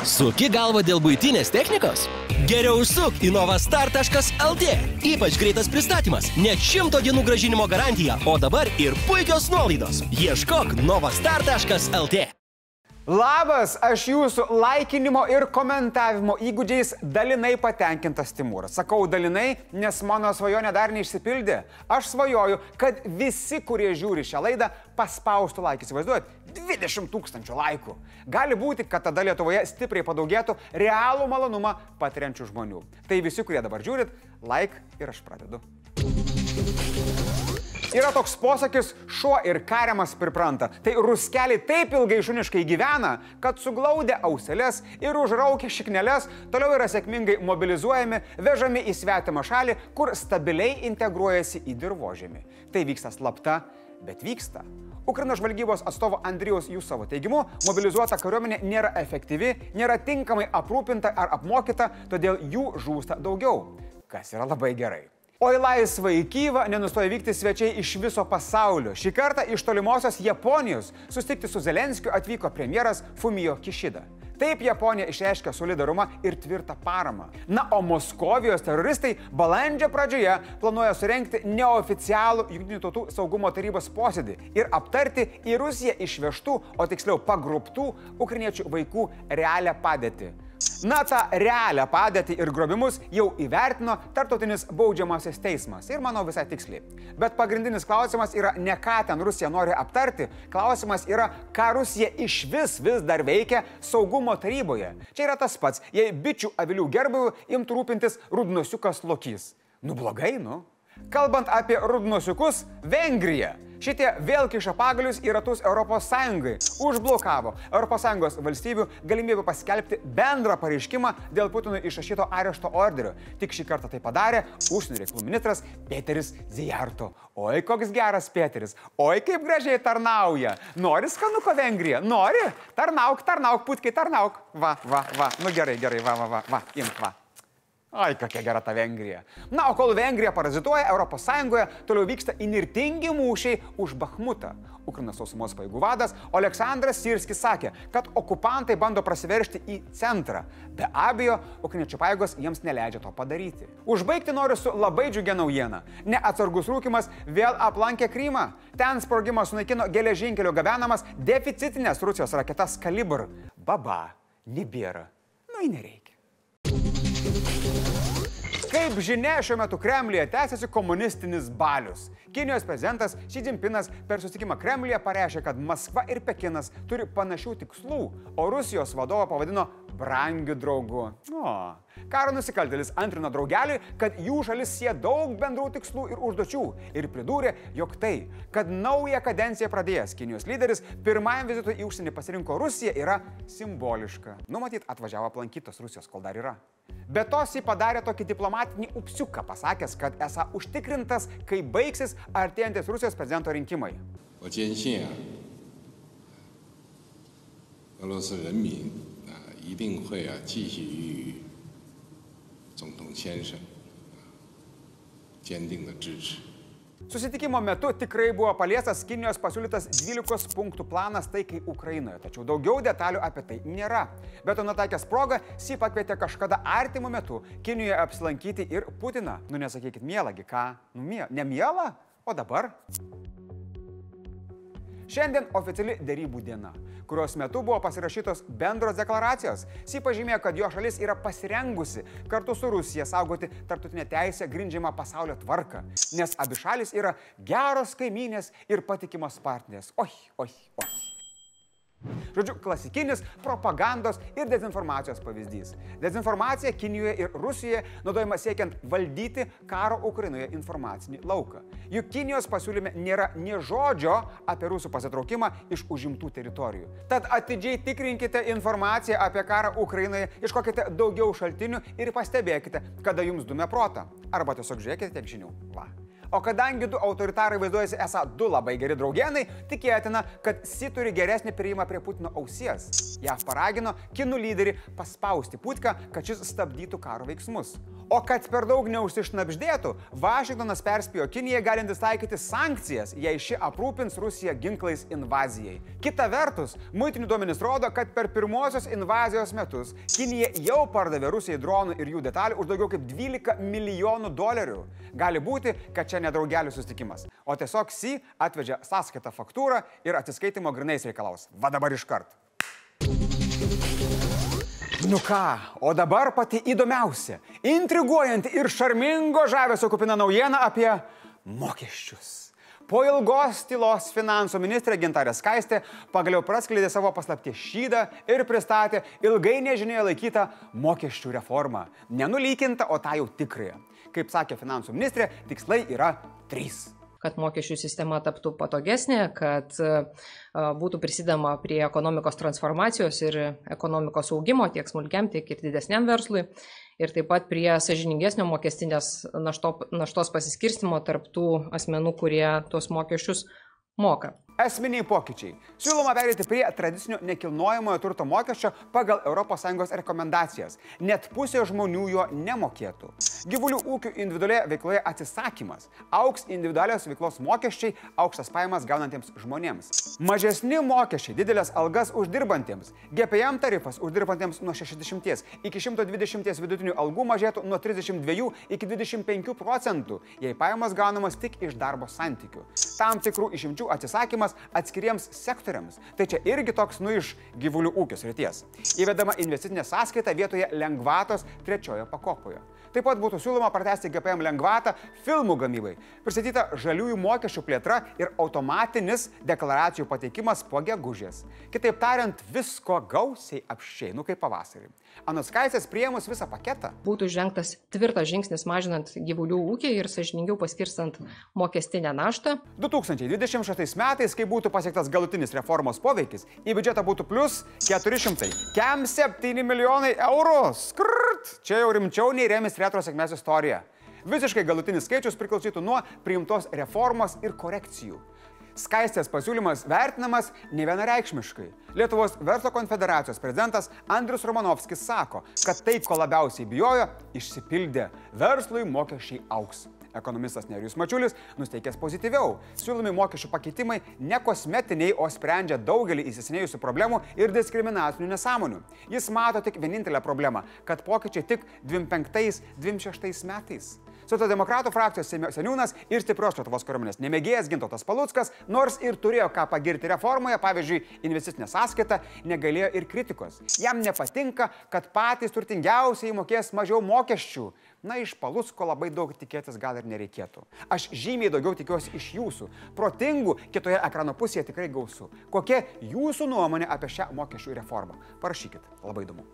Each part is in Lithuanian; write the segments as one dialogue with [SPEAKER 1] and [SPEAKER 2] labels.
[SPEAKER 1] Suki galvą dėl buitinės technikos? Geriau užsuk į novastar.lt. Ypač greitas pristatymas, net 100 dienų grąžinimo garantija, o dabar ir puikios nuolaidos. Ieškok novastar.lt.
[SPEAKER 2] Labas, aš jūsų laikinimo ir komentavimo įgūdžiais dalinai patenkintas Timūras. Sakau dalinai, nes mano svajonė dar neišsipildė. Aš svajoju, kad visi, kurie žiūri šią laidą, paspaustų laikį. Įsivaizduojat, 20 000 laikų. Gali būti, kad tada Lietuvoje stipriai padaugėtų realų malonumą patiriančių žmonių. Tai visi, kurie dabar žiūrit, like ir aš pradedu. Yra toks posakis, šuo ir kariamas pripranta. Tai ruskeliai taip ilgai šuniškai gyvena, kad suglaudę auselės ir užraukę šikneles toliau yra sėkmingai mobilizuojami, vežami į svetimą šalį, kur stabiliai integruojasi į dirvožemį. Tai vyksta slapta, bet vyksta. Ukrainos žvalgybos atstovo Andrijaus Jusovo teigimu, mobilizuota kariuomenė nėra efektyvi, nėra tinkamai aprūpinta ar apmokyta, todėl jų žūsta daugiau, kas yra labai gerai. O į laisvą į Kyjivą nenustoja vykti svečiai iš viso pasaulio. Šį kartą iš tolimosios Japonijos susitikti su Zelenskiu atvyko premjeras Fumio Kishida. Taip Japonija išreiškia solidarumą ir tvirtą paramą. Na, o Moskovijos teroristai balandžio pradžioje planuoja surengti neoficialų Jungtinių tautų saugumo tarybos posėdį ir aptarti į Rusiją išvežtų, o tiksliau pagrobtų ukrainiečių vaikų realią padėtį. Na, tą realią padėtį ir grobimus jau įvertino Tarptautinis baudžiamasis teismas ir manau visai tiksliai. Bet pagrindinis klausimas yra ne ką ten Rusija nori aptarti, klausimas yra, ką Rusija vis dar veikia saugumo taryboje. Čia yra tas pats, jei bičių avilių gerbėjų imtų rūpintis rudnosiukas Lokys. Nu blogai, nu. Kalbant apie rudnosiukus, Vengrija. Šitie vėl kiša pagalius į ratus ES. Užblokavo ES valstybių galimybę paskelbti bendrą pareiškimą dėl Putinui išrašyto arešto orderio. Tik šį kartą tai padarė užsienio reikalų ministras Peteris Zijarto. Oi, koks geras Peteris. Oi, kaip gražiai tarnauja. Nori skanuko Vengrija? Nori? Tarnauk, putkiai, tarnauk. Va. Nu gerai, va, imk, va. Ai, kokia gera ta Vengrija. Na, o kol Vengrija parazituoja, ES toliau vyksta įnirtingi mūšiai už Bakhmutą. Ukrainos sausumos pajėgų vadas Oleksandras Sirskis sakė, kad okupantai bando prasiveržti į centrą. Be abejo, ukrainiečių pajėgos jiems neleidžia to padaryti. Užbaigti noriu su labai džiugia naujiena. Neatsargus rūkymas vėl aplankė Krymą. Ten sprogimas sunaikino geležinkelio gabenamas deficitinės Rusijos raketas Kalibr. Baba, nebėra. Nu, į nereikia. Kaip žinia, šiuo metu Kremliuje tęsiasi komunistinis balius. Kinijos prezidentas Xi Jinpingas per susitikimą Kremliuje pareiškė, kad Maskva ir Pekinas turi panašių tikslų, o Rusijos vadovą pavadino brangiu draugu. Karo nusikaltėlis antrino draugeliui, kad jų šalis sieja daug bendrų tikslų ir užduočių ir pridūrė, jog tai, kad naują kadenciją pradėjęs Kinijos lyderis pirmajam vizitui į užsienį pasirinko Rusiją, yra simboliška. Numatyt, atvažiavo aplankytos Rusijos, kol dar yra. Be to, jis padarė tokį diplomatinį upsiuką, pasakęs, kad esą užtikrintas, kai baigsis artėjantis Rusijos prezidento rinkimai.
[SPEAKER 3] O坚信俄罗斯人民一定会继续与总统先生坚定的支持。
[SPEAKER 2] Susitikimo metu tikrai buvo paliestas Kinijos pasiūlytas 12 punktų planas taikai Ukrainoje, tačiau daugiau detalių apie tai nėra. Bet to nutaikęs progą, Xi pakvietė kažkada artimu metu Kinijoje apsilankyti ir Putiną. Nu nesakykit, mielagi, ką? Ne miela? O dabar? Šiandien oficiali derybų diena, kurios metu buvo pasirašytos bendros deklaracijos. Xi pažymėjo, kad jo šalis yra pasirengusi kartu su Rusija saugoti tarptautinę teisę grindžiamą pasaulio tvarką, nes abi šalis yra geros kaimynės ir patikimos partnerės. Oi. Žodžiu, klasikinis propagandos ir dezinformacijos pavyzdys. Dezinformacija Kinijoje ir Rusijoje naudojama siekiant valdyti karo Ukrainoje informacinį lauką. Juk Kinijos pasiūlyme nėra nė žodžio apie rusų pasitraukimą iš užimtų teritorijų. Tad atidžiai tikrinkite informaciją apie karą Ukrainoje, ieškokite daugiau šaltinių ir pastebėkite, kada jums dumia protą. Arba tiesiog žiūrėkite tiek žinių. Va. O kadangi du autoritarai vaizduojasi esą du labai geri draugenai, tikėtina, kad Xi turi geresnį priėjimą prie Putino ausies. JAV paragino kinų lyderį paspausti Putką, kad šis stabdytų karo veiksmus. O kad per daug neužsišnabždėtų, Vašingtonas perspėjo Kiniją galintis taikyti sankcijas, jei ši aprūpins Rusiją ginklais invazijai. Kita vertus, muitinių duomenys rodo, kad per pirmosios invazijos metus Kinija jau pardavė Rusijai dronų ir jų detalių už daugiau kaip $12 milijonų. Gali būti, kad čia ne draugelių susitikimas, o tiesiog Xi atvežė sąskaitą faktūrą ir atsiskaitimo grynais reikalaus. Va dabar iškart. Nu ką, o dabar pati įdomiausia, intriguojanti ir šarmingo žavesio kupina naujiena apie mokesčius. Po ilgos tylos finansų ministrė Gintarė Skaistė pagaliau praskleidė savo paslapties šydą ir pristatė ilgai nežinioje laikytą mokesčių reformą. Nenulykintą, o tą jau tikrąją. Kaip sakė finansų ministrė, tikslai yra 3.
[SPEAKER 4] Kad mokesčių sistema taptų patogesnė, kad būtų prisidama prie ekonomikos transformacijos ir ekonomikos augimo tiek smulkiam, tiek ir didesniam verslui. Ir taip pat prie sąžiningesnio mokestinės naštos pasiskirstimo tarp tų asmenų, kurie tuos mokesčius moka.
[SPEAKER 2] Esminiai pokyčiai. Siūloma perėti prie tradicinio nekilnojamojo turto mokesčio pagal ES rekomendacijas. Net pusė žmonių jo nemokėtų. Gyvulių ūkių individualioje veikloje atsisakymas. Augs individualios veiklos mokesčiai aukštas pajamas gaunantiems žmonėms. Mažesni mokesčiai didelės algas uždirbantiems. GPM tarifas uždirbantiems nuo 60 iki 120 vidutinių algų mažėtų nuo 32 iki 25%, jei pajamas gaunamas tik iš darbo santykių. Tam tikrų išimčių atsisakymas atskiriems sektoriams. Tai čia irgi toks iš gyvulių ūkio srities. Įvedama investicinė sąskaita vietoje lengvatos 3 pakopoje. Taip pat būtų siūloma pratęsti GPM lengvatą filmų gamybai. Pristatyta žaliųjų mokesčių plėtra ir automatinis deklaracijų pateikimas po gegužės. Kitaip tariant, visko gausiai apsčiai, kaip pavasarį. Anot Skaistės priėmus visą paketą.
[SPEAKER 4] Būtų žengtas tvirtas žingsnis mažinant gyvulių ūkį ir sąžiningiau paskirstant mokestinę naštą.
[SPEAKER 2] 2026 metais, kai būtų pasiektas galutinis reformos poveikis, į biudžetą būtų plus 400, kem 7 milijonai eurų. Skrrt! Čia jau rimčiau nei Remis Retro sėkmės istorija. Visiškai galutinis skaičius priklausytų nuo priimtos reformos ir korekcijų. Skaistės pasiūlymas vertinamas nevienareikšmiškai. Lietuvos verslo konfederacijos prezidentas Andrius Romanovskis sako, kad tai, ko labiausiai bijojo, išsipildė. Verslui mokesčiai augs. Ekonomistas Nerijus Mačiulis nusteikęs pozityviau. Siūlomi mokesčių pakeitimai ne kosmetiniai, o sprendžia daugelį įsisenėjusių problemų ir diskriminacinių nesąmonių. Jis mato tik vienintelę problemą, kad pokyčiai tik 25-26 metais. Socialdemokratų frakcijos seniūnas ir stiprios Lietuvos kariuomenės nemėgėjas Gintautas Paluckas, nors ir turėjo ką pagirti reformoje, pavyzdžiui, investicinė sąskaita, negalėjo ir kritikos. Jam nepatinka, kad patys turtingiausiai mokės mažiau mokesčių. Na, iš Palucko labai daug tikėtis gal ir nereikėtų. Aš žymiai daugiau tikiuosi iš jūsų. Protingų kitoje ekrano pusėje tikrai gausu. Kokia jūsų nuomonė apie šią mokesčių reformą? Parašykit, labai įdomu.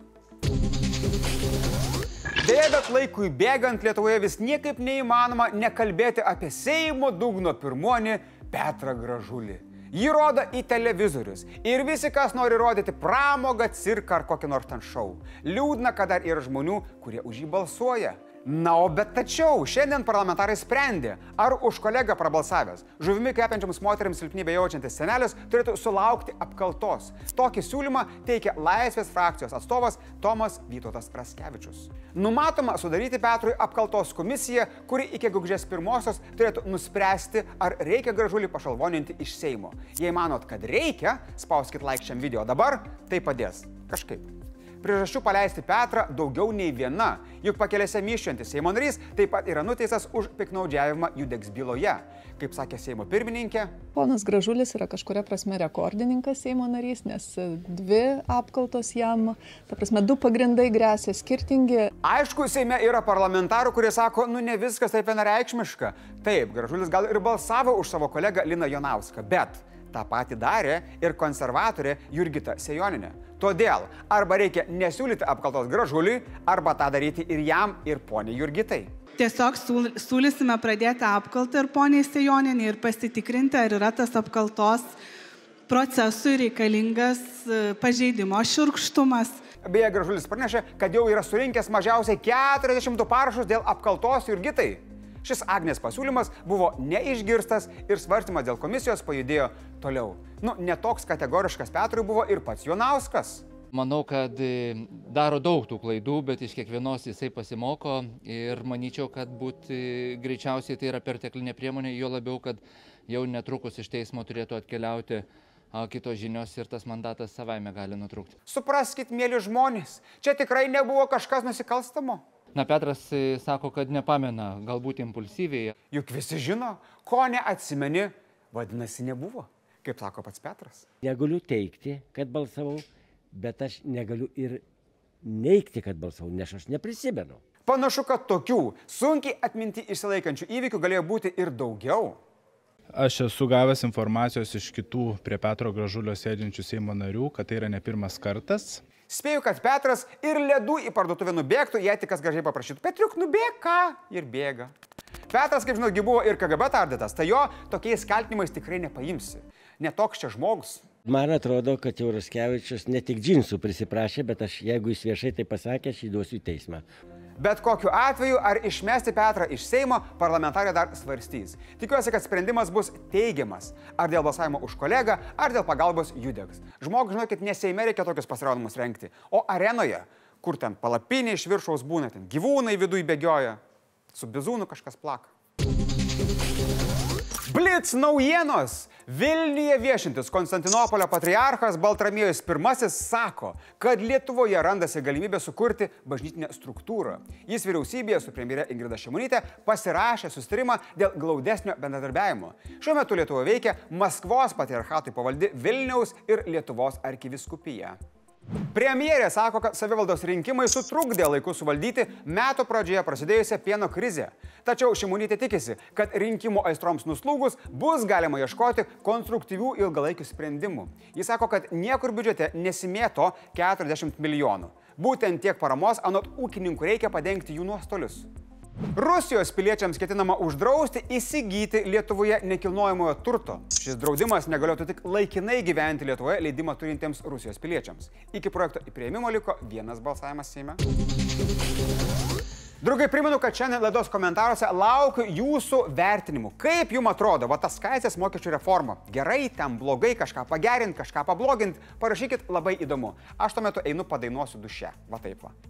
[SPEAKER 2] Deja, bet laikui bėgant Lietuvoje vis niekaip neįmanoma nekalbėti apie Seimo dugno pirmuonį Petrą Gražulį. Jį rodo į televizorius ir visi, kas nori rodyti pramogą, cirką ar kokį nors ten šou. Liūdna, kad dar yra žmonių, kurie už jį balsuoja. Na, o bet tačiau šiandien parlamentarai sprendė, ar už kolegą prabalsavęs, žuvimi kvepiančiams moteriams silpnybę jaučiantis senelis turėtų sulaukti apkaltos. Tokį siūlymą teikia Laisvės frakcijos atstovas Tomas Vytautas Raskevičius. Numatoma sudaryti Petrui apkaltos komisiją, kuri iki gegužės 1 turėtų nuspręsti, ar reikia Gražulį pašalvoninti iš Seimo. Jei manot, kad reikia, spauskit like šiam video dabar, tai padės. Kažkaip. Priežasčių paleisti Petrą daugiau nei viena, juk pakelėse myščiantis Seimo narys taip pat yra nuteistas už piknaudžiavimą Judex byloje. Kaip sakė Seimo pirmininkė,
[SPEAKER 5] ponas Gražulis yra kažkuria prasme rekordininkas Seimo narys, nes 2 apkaltos jam, ta prasme 2 pagrindai gresia skirtingi.
[SPEAKER 2] Aišku, Seime yra parlamentarų, kurie sako, ne viskas taip vienareikšmiška. Taip, Gražulis gal ir balsavo už savo kolegą Liną Jonauską, bet tą patį darė ir konservatorė Jurgita Sejonienė. Todėl arba reikia nesiūlyti apkaltos Gražuliui, arba tą daryti ir jam, ir poniai Jurgitai.
[SPEAKER 6] Tiesiog siūlysime pradėti apkaltą ir poniai Sejonienei ir pasitikrinti, ar yra tas apkaltos procesui reikalingas pažeidimo šiurkštumas.
[SPEAKER 2] Beje, Gražulis pranešė, kad jau yra surinkęs mažiausiai 40 parašus dėl apkaltos Jurgitai. Šis Agnės pasiūlymas buvo neišgirstas ir svarstymas dėl komisijos pajudėjo toliau. Ne toks kategoriškas Petrui buvo ir pats Jonauskas.
[SPEAKER 7] Manau, kad daro daug tų klaidų, bet iš kiekvienos jisai pasimoko ir manyčiau, kad greičiausiai tai yra perteklinė priemonė, jo labiau, kad jau netrukus iš teismo turėtų atkeliauti kitos žinios ir tas mandatas savaime gali nutrūkti.
[SPEAKER 2] Supraskit, mėly žmonės, čia tikrai nebuvo kažkas nusikalstamo.
[SPEAKER 7] Na, Petras sako, kad nepamena, galbūt impulsyviai.
[SPEAKER 2] Juk visi žino, ko neatsimeni, vadinasi nebuvo, kaip sako pats Petras.
[SPEAKER 8] Negaliu teikti, kad balsavau, bet aš negaliu ir neigti, kad balsavau, nes aš neprisimenu.
[SPEAKER 2] Panašu, kad tokių sunkiai atminti išsilaikančių įvykių galėjo būti ir daugiau.
[SPEAKER 9] Aš esu gavęs informacijos iš kitų prie Petro Gražulio sėdinčių Seimo narių, kad tai yra ne pirmas kartas.
[SPEAKER 2] Spėju, kad Petras ir ledų į parduotuvę nubėgtų, jei tik kas gražiai paprašytų. Petriuk, nubėg ką? Ir bėga. Petras, kaip žinau, buvo ir KGB tardytas, tai jo tokiais kaltinimais tikrai nepaimsi. Netoks čia žmogus.
[SPEAKER 8] Man atrodo, kad jau Raskevičius ne tik džinsų prisiprašė, bet jeigu jis viešai tai pasakė, aš jį duosiu į teismą.
[SPEAKER 2] Bet kokiu atveju, ar išmesti Petrą iš Seimo, parlamentarai dar svarstys. Tikiuosi, kad sprendimas bus teigiamas. Ar dėl balsavimo už kolegą, ar dėl pagalbos Judex. Žmogui, žinokit, ne Seime reikia tokius pasirodymus rengti, o arenoje, kur ten palapinė iš viršaus būna, ten gyvūnai viduje bėgioja, su bizūnu kažkas plaka. Blitz naujienos! Vilniuje viešintis Konstantinopolio patriarchas Baltramiejus I sako, kad Lietuvoje randasi galimybė sukurti bažnytinę struktūrą. Jis vyriausybėje su premjere Ingrida Šimonytė pasirašė susitarimą dėl glaudesnio bendradarbiavimo. Šiuo metu Lietuvoje veikia Maskvos patriarchatui pavaldi Vilniaus ir Lietuvos arkivyskupija. Premjerė sako, kad savivaldos rinkimai sutrukdė laiku suvaldyti metų pradžioje prasidėjusią pieno krizę. Tačiau Šimonytė tikisi, kad rinkimų aistroms nuslūgus bus galima ieškoti konstruktyvių ilgalaikių sprendimų. Jis sako, kad niekur biudžete nesimėto 40 milijonų. Būtent tiek paramos anot ūkininkų reikia padengti jų nuostolius. Rusijos piliečiams ketinama uždrausti įsigyti Lietuvoje nekilnojamojo turto. Šis draudimas negalėtų tik laikinai gyventi Lietuvoje leidimą turintiems Rusijos piliečiams. Iki projekto įpriėmimo liko vienas balsavimas Seime. Draugai, primenu, kad šiandien laidos komentaruose laukiu jūsų vertinimų. Kaip jums atrodo, va tas Skaistės mokesčių reforma? Gerai, ten blogai, kažką pagerinti, kažką pabloginti? Parašykit, labai įdomu. Aš tuo metu einu padainuosiu duše. Va taip va.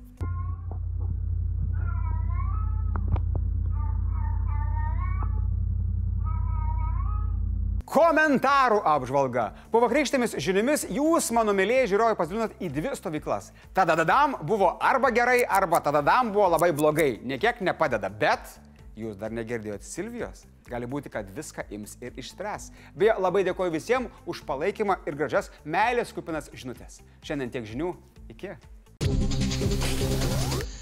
[SPEAKER 2] Komentarų apžvalga. Po vakarykštėmis žiniomis jūs, mano mėlėjai žiūrovai, pasidalinot į dvi stovyklas. Tadadadam buvo arba gerai, arba tadadam buvo labai blogai. Niekiek nepadeda, bet jūs dar negirdėjot Silvijos. Gali būti, kad viską ims ir išspręs. Beje, labai dėkoju visiems už palaikymą ir gražias meilės kupinas žinutės. Šiandien tiek žinių. Iki.